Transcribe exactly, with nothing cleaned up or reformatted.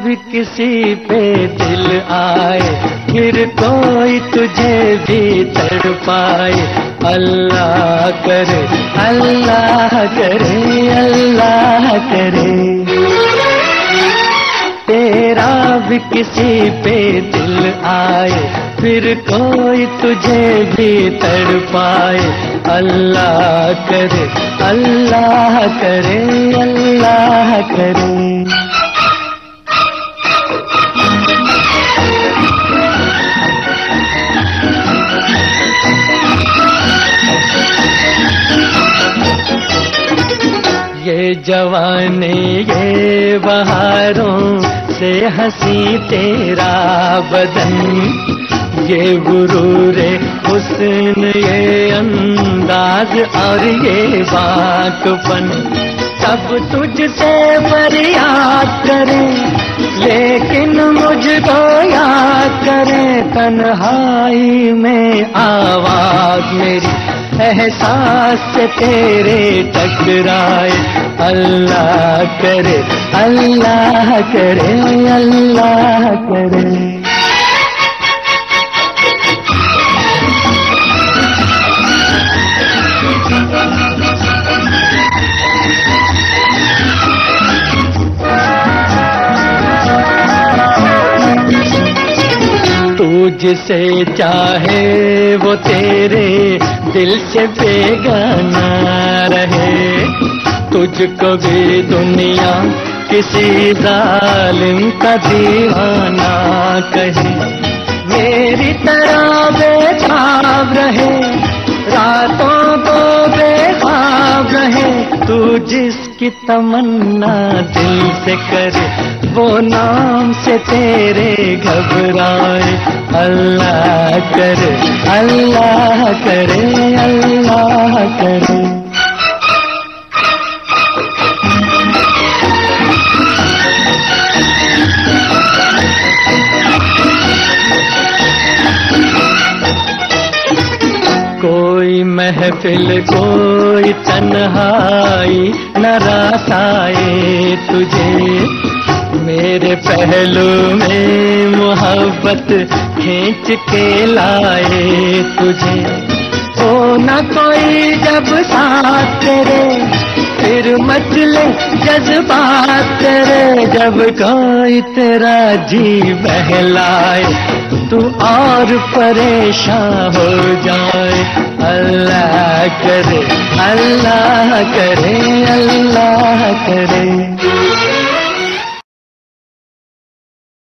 भी किसी पे दिल आए, फिर कोई तुझे भी तड़पाए। अल्लाह करे, अल्लाह करे, अल्लाह करे। तेरा भी किसी पे दिल आए, फिर कोई तुझे भी तड़पाए। अल्लाह करे, अल्लाह करे, अल्लाह करे। ये जवानी ये बहारों से हंसी तेरा बदन, ये गुरूरे हुस्न ये अंदाज और ये बाकपन, सब तुझसे फरियाद करें लेकिन मुझको याद करें। तन्हाई में आवाज मेरी एहसास से तेरे टकराए। अल्लाह करे, अल्लाह करे, अल्लाह करे। तू जिसे चाहे वो तेरे दिल से बेगाना रहे, तुझको भी दुनिया किसी जालिम का दीवाना कहे। मेरी तरह बेताब रहे, रातों को बेख्वाब रहे, तू जिसकी तमन्ना दिल से करे, वो नाम से तेरे घबराए। अल्लाह करे, अल्लाह करे, अल्लाह करे। कोई महफिल कोई तन्हाई न रास आए तुझे, मेरे पहलू में मोहब्बत खींच के लाए तुझे। हो न कोई जब साथ तेरे, फिर मचले जज्बात तेरे, जब कोई तेरा जी बहलाए, तू और परेशान हो जाए। अल्लाह करे, अल्लाह करे, अल्लाह करे।